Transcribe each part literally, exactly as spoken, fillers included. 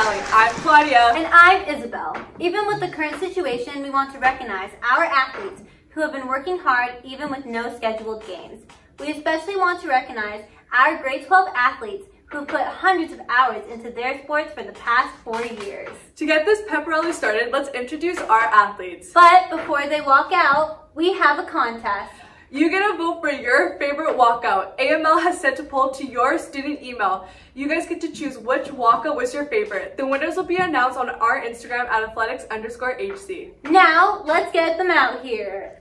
Allie. I'm Claudia. And I'm Isabel. Even with the current situation, we want to recognize our athletes who have been working hard even with no scheduled games. We especially want to recognize our grade twelve athletes who have put hundreds of hours into their sports for the past four years. To get this pep rally started, let's introduce our athletes. But before they walk out, we have a contest. You get a vote for your favorite walkout. A M L has sent a poll to your student email. You guys get to choose which walkout was your favorite. The winners will be announced on our Instagram at athletics underscore HC. Now, let's get them out here.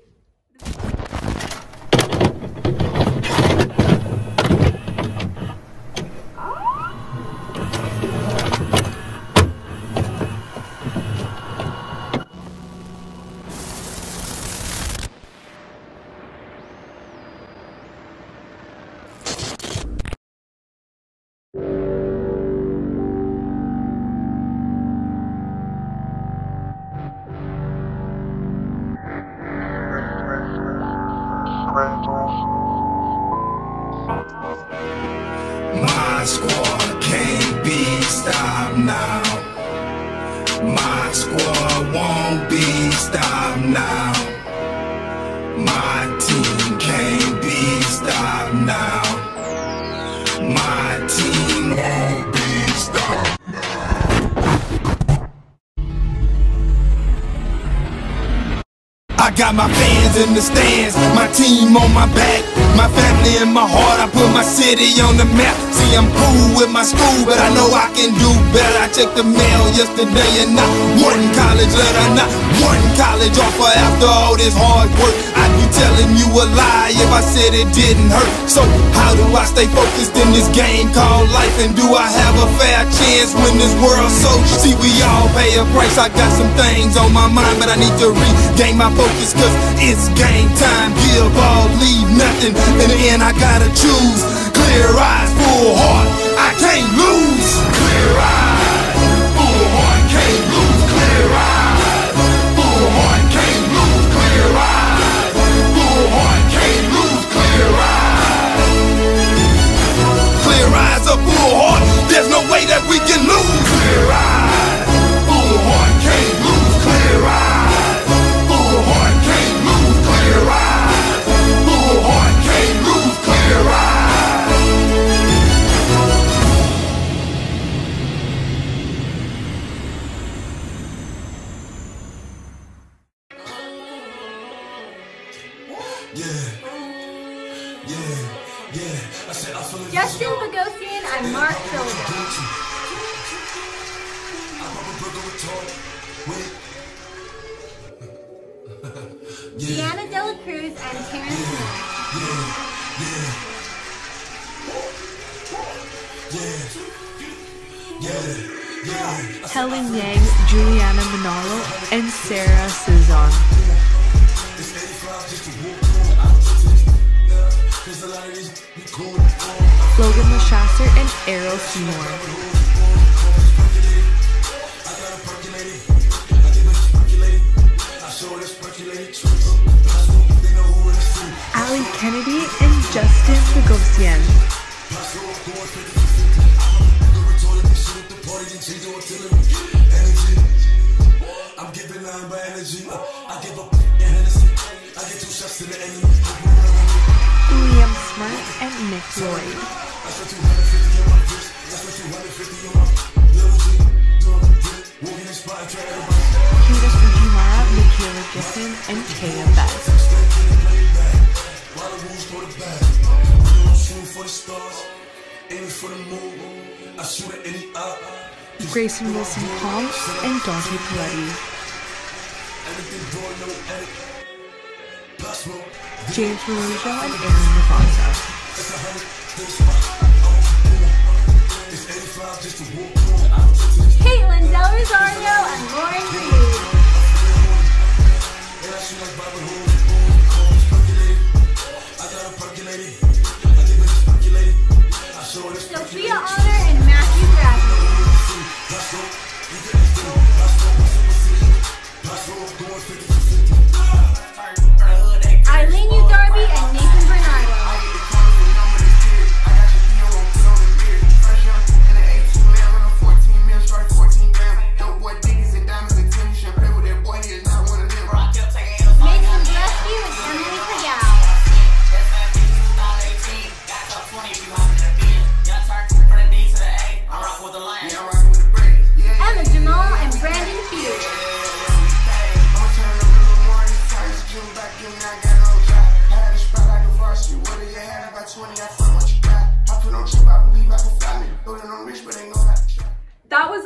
My squad can't be stopped now. My squad won't be stopped now. My team can't be stopped now. My team won't be stopped. I got my fans in the stands, my team on my back, my family in my heart. I put my city on the map. See, I'm cool with my school, but I know I can do better. I checked the mail yesterday and not one college letter, not one college offer. After all this hard work, I'd be telling you a lie if I said it didn't hurt. So how do I stay focused in this game called life? And do I have a fair chance when this world's so? See, we all pay a price. I got some things on my mind, but I need to regain my focus, cause it's game time. Give all, leave nothing. In the end, I gotta choose. Clear eyes, full heart, I can't lose. Clear eyes, full heart, can't lose. Clear eyes, full heart, can't lose. Clear eyes, full heart, can't lose. Clear eyes. Clear eyes, a full heart, there's no way that we can lose. Clear eyes, full heart, can't lose. Clear eyes, full heart, can't lose. Clear eyes, full heart, can't lose. Clear eyes. Justin Bogosian and Mark Phillips. Deanna Dela Cruz and Terrence Helen Yang, Juliana Manalo, and Sarah Cezanne. Logan Lashasser and Errol Seymour. Ali Kennedy and Justin Bogosian. I'm giving nine by energy. I give up Hennessy. I get two shots to the enemy. Liam Smart and Nick Lloyd. Judith Fujimara, Michaela Giffen, and Taya Best. Grayson Wilson Palm and Dante Paletti. James Marujo and Aaron Navaza. Caitlin Del Rosario and Lauren Reed. Sophia Honor and Matthew Bradley. Eileen U. Darby and Nathan Bernardo.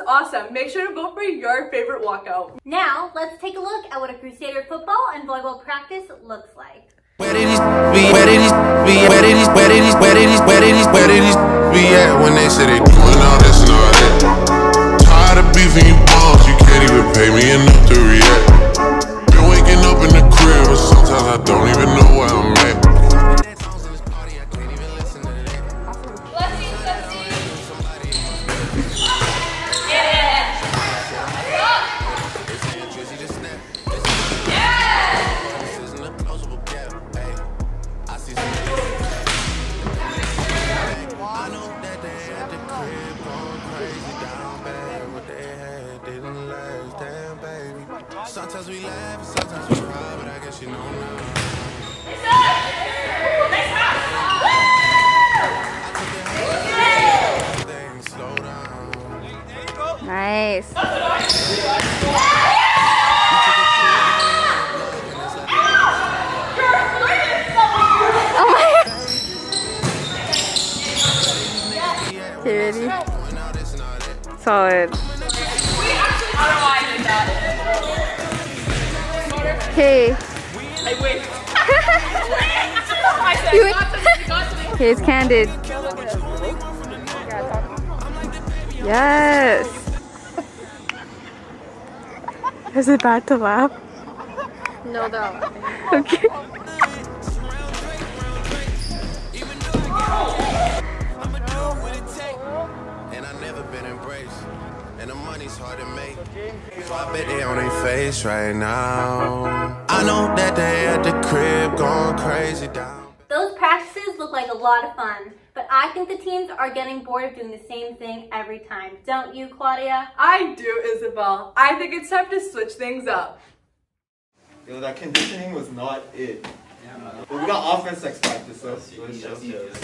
awesome. Make sure to vote for your favorite walkout. Now, let's take a look at what a Crusader football and volleyball practice looks like. Where did these be? Where did these be? Where did these? Where did these? Where did these? Where did these? Where did these be at when they say they doing all this and all that? Tired of beefing you balls, you can't even pay me enough to react. Been waking up in the crib, but sometimes I don't even know where I'm at. Sometimes we laugh and sometimes we cry, but I guess you know now. Nice. Oh my God. Okay, ready? Solid. Okay. I wait. You wait. Okay, it's candid. Yes. Is it bad to laugh? No, though. Okay. And I never been embraced. And the money's hard to make. So I bet they on their face right now. I know that they at the crib going crazy down. Those practices look like a lot of fun, but I think the teams are getting bored of doing the same thing every time. Don't you, Claudia? I do, Isabel. I think it's time to switch things up. Yo, that conditioning was not it. Yeah. But we got offense next practice, so let's show.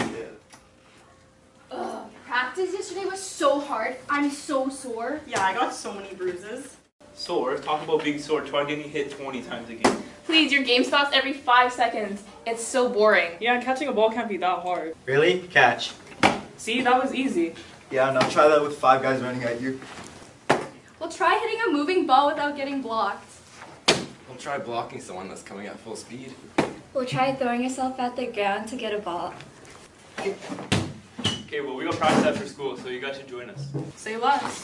Ugh, practice yesterday was so hard. I'm so sore. Yeah, I got so many bruises. Sore? Talk about being sore. Try getting hit twenty times a game. Please, your game stops every five seconds. It's so boring. Yeah, catching a ball can't be that hard. Really? Catch. See, that was easy. Yeah, now try that with five guys running at you. Well, try hitting a moving ball without getting blocked. We'll try blocking someone that's coming at full speed. We'll try throwing yourself at the ground to get a ball. Okay, well, we got practice after school, so you got to join us. Say less.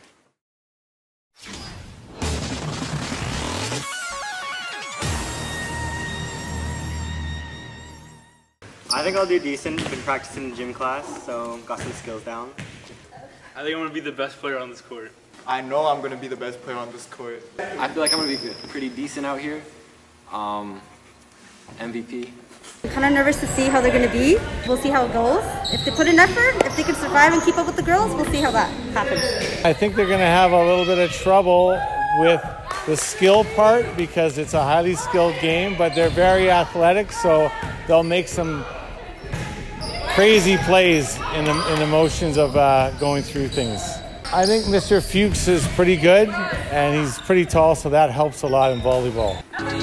I think I'll do decent. Been practicing in gym class, so got some skills down. I think I'm going to be the best player on this court. I know I'm going to be the best player on this court. I feel like I'm going to be good, pretty decent out here. Um, M V P. I'm kind of nervous to see how they're going to be. We'll see how it goes. If they put in effort, if they can survive and keep up with the girls, we'll see how that happens. I think they're going to have a little bit of trouble with the skill part because it's a highly skilled game, but they're very athletic, so they'll make some crazy plays in the, in the motions of uh, going through things. I think Mister Fuchs is pretty good, and he's pretty tall, so that helps a lot in volleyball.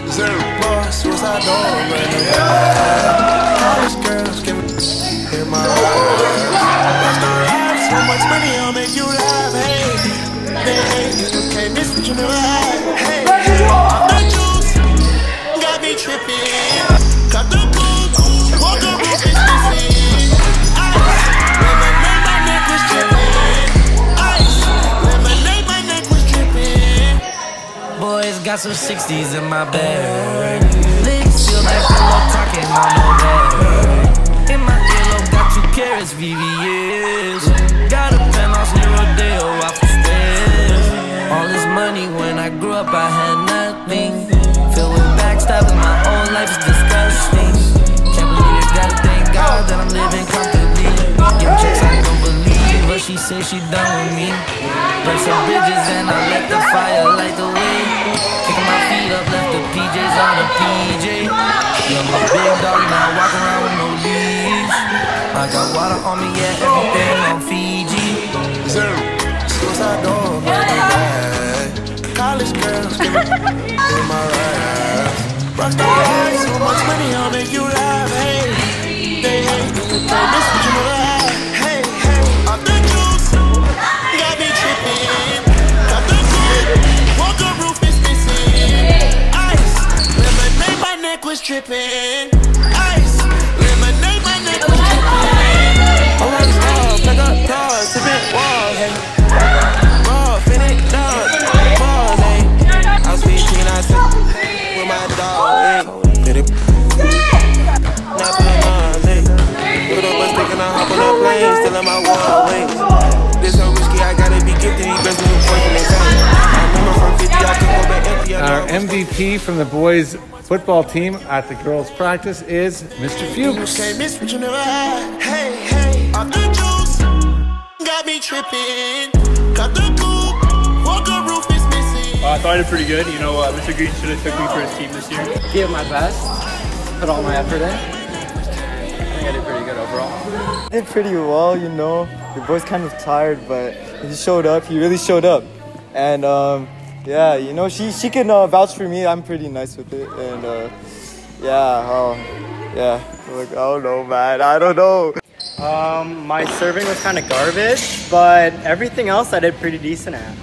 Boys got some sixties in my bag. Lips feel like pillow talking on no bag. In my earlobe got two carrots, V V S. Got a penthouse near Rodeo off the stairs. All this money when I grew up I had nothing. Filled with backstabbing, my whole life is disgusting. Can't believe it, gotta thank God that I'm living comfortably. Give chicks I don't believe, but she say she done with me. Burn some bridges and I let the fire light the way. Kicking my feet up, left the P Js on the P J. Yeah, I'm a big dog and I walk around with no leash. I got water on me, yeah, everything on Fiji. Suicide door, baby, bad. College girls give me in my raps. Rockstar life, so much money, I'll make you laugh. Hey, they hate me, they miss what you know that. Hey, hey, off the juice, got me tripping. neck was dripping. Ice, lemonade, my neck was dripping. I want to stop, pick up cars, sipping walls, hey. Raw, finish, dog, balls, hey. I was fifteen, I said, with my dog, hey. Did it? Not for the Mars, hey. Put up a stick and I hop on a plane, still in my wall, wait. This so risky, I gotta be gifted, he best new boyfriend in town. I remember from fifty, I could go back empty. Our M V P from the boys football team at the girls practice is Mister Fuchs. Hey, hey, off the juice, got me tripping. Got the coupe, walk the roof is missing. Uh, I thought I did pretty good. You know, uh, Mister Green should have took me for his team this year. Gave my best, put all my effort in. I think I did pretty good overall. I did pretty well, you know. The boy's kind of tired, but he showed up. He really showed up. And um, yeah, you know, she she can uh, vouch for me. I'm pretty nice with it. And uh, yeah, oh, yeah. Like, I don't know, man. I don't know. Um, my serving was kind of garbage, but everything else I did pretty decent at.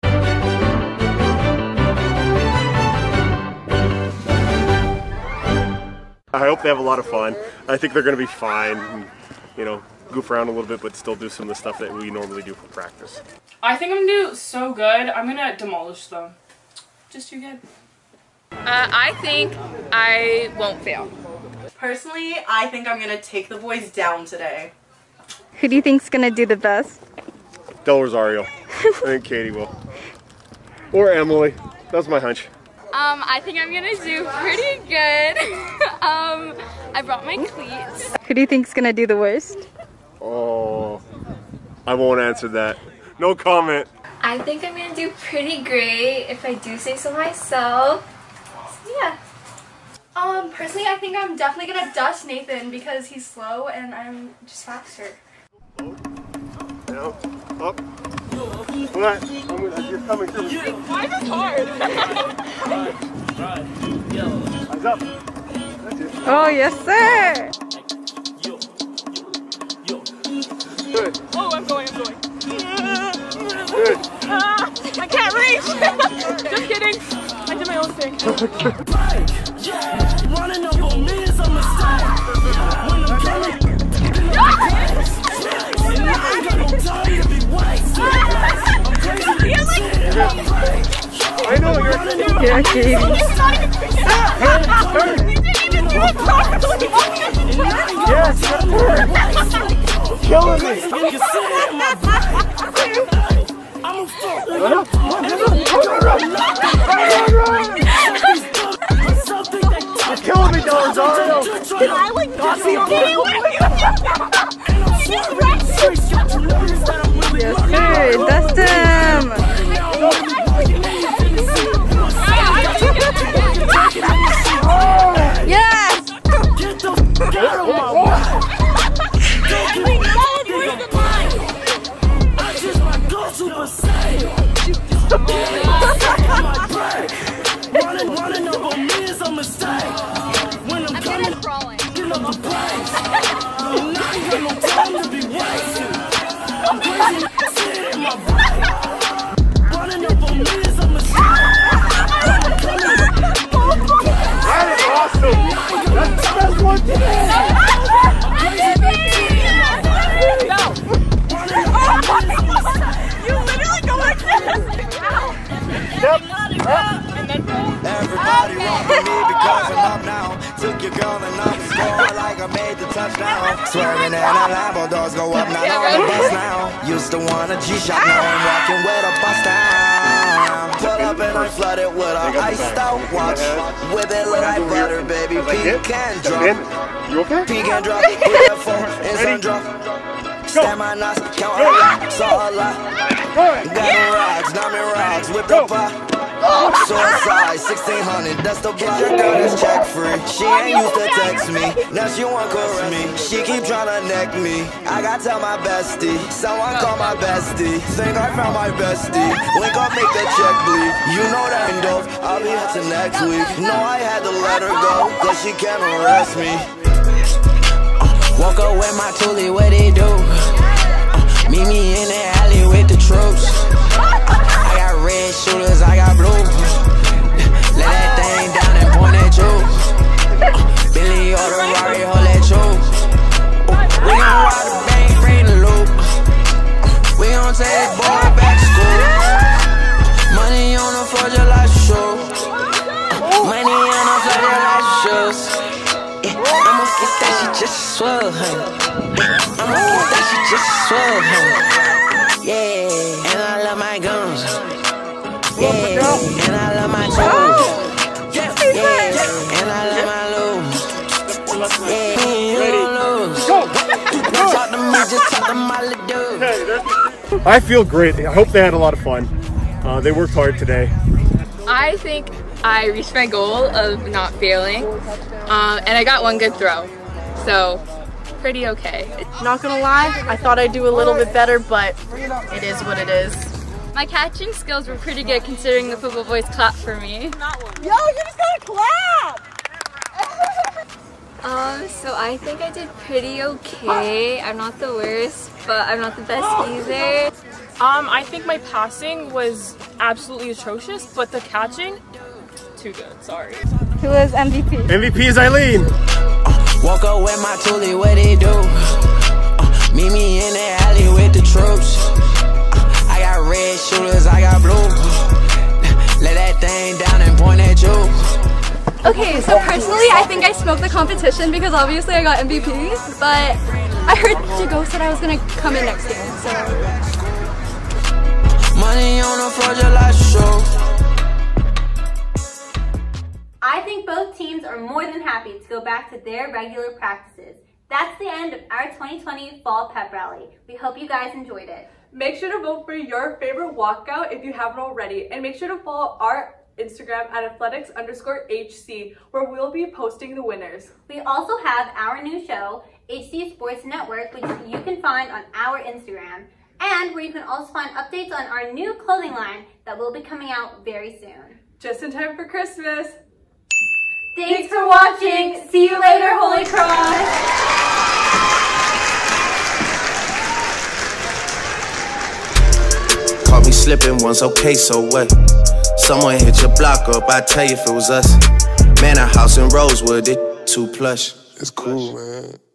I hope they have a lot of fun. I think they're going to be fine. And, you know, goof around a little bit, but still do some of the stuff that we normally do for practice. I think I'm gonna do so good. I'm gonna demolish them. Just too good. Uh, I think I won't fail. Personally, I think I'm gonna take the boys down today. Who do you think's gonna do the best? Del Rosario. I think Katie will. Or Emily. That's my hunch. Um, I think I'm gonna do pretty good. um, I brought my cleats. Who do you think's gonna do the worst? Oh, I won't answer that. No comment. I think I'm gonna do pretty great if I do say so myself. So, yeah. Um, personally, I think I'm definitely gonna dust Nathan because he's slow and I'm just faster. Down, up. What? You're coming through. Why is this hard? Eyes up. Oh, yes, sir. Good. Oh, I'm going, I'm going. Good. Ah, I can't reach. Just kidding. I did my own thing. Running up on me is a mistake. When I'm coming, I ain't got no time to be wasted. I'm crazy. I know you're Yeah, Katie. You didn't even do it properly. Yes, you're killing me. I'm a fuck. Run up. Run, run, run, run. You're killing me, Del Rosario. Can I like dust you? Yes, sir. Dust him. Yes. Get the fuck out of my way. I just might go super saiyan. Running, running up on me is a mistake. When I'm coming, get up the place. And I ain't got no time to be wasted. I'm crazy, sit in my brain. Running up on me is a mistake. When I'm coming, That is awesome. That's the best one today. You literally go like this. Yep. everybody want me because I'm up now. Took your girl and I'm scoring like I made the touchdown. Swearing and the Lambo doors go up, not on the bus now. Used to want a G-Shock, now I'm walking with a bust down. Pull up and I flood it with a iced out watch. With it like butter, baby, pecan drop. You okay? Pecan drop, put that phone in sun drop. Stand my nuts, count a lot, saw a lot. Got rocks, diamond rocks, whip the pot. Suicide, sixteen hundred, that's the block. Your girl is check free. She ain't used to text me, now she want caress me. She keep tryna neck me. I gotta tell my bestie, someone call my bestie. Think I found my bestie. Link up, make the check bleed. You know that ain't dope. I'll be here till next week. No, I had to let her go, cause she can't arrest me. Woke up with my toolie, what they do? Uh, meet me in the alley with the troops. I got red shooters, I got blue. Let that thing down and point at you. I'ma get that shit just swell, honey. I'ma get that shit just swell, honey. Yeah, and I love my guns. Yeah, and I love my toes. Yeah, and I love my lows. Yeah, you don't lose. Don't talk to me, just talk to my little dude. I feel great. I hope they had a lot of fun. Uh, they worked hard today. I think I reached my goal of not failing, um, and I got one good throw, so pretty okay. Not gonna lie, I thought I'd do a little bit better, but it is what it is. My catching skills were pretty good considering the football boys clapped for me. Yo, you just gotta clap! Um, so I think I did pretty okay. I'm not the worst, but I'm not the best either. Um, I think my passing was absolutely atrocious, but the catching, too good, sorry. Who is M V P? M V P is Eileen. Walk up with my toolie, what they do? Uh, meet me in the alley with the troops. Uh, I got red shooters, I got blue. Uh, let that thing down and point at you. Okay, so personally, I think I smoked the competition because obviously I got M V P, but I heard Jago said I was gonna come in next year, so. Money on the floor just like show. I think both teams are more than happy to go back to their regular practices. That's the end of our twenty twenty Fall Pep Rally. We hope you guys enjoyed it. Make sure to vote for your favorite walkout if you haven't already, and make sure to follow our Instagram at athletics underscore HC, where we'll be posting the winners. We also have our new show, H C Sports Network, which you can find on our Instagram, and where you can also find updates on our new clothing line that will be coming out very soon. Just in time for Christmas. Thanks for watching. See you later, Holy Cross. Caught me slipping once, okay, so what? Someone hit your block up, I tell you if it was us. Man, a house in Rosewood, it too plush. It's cool, man.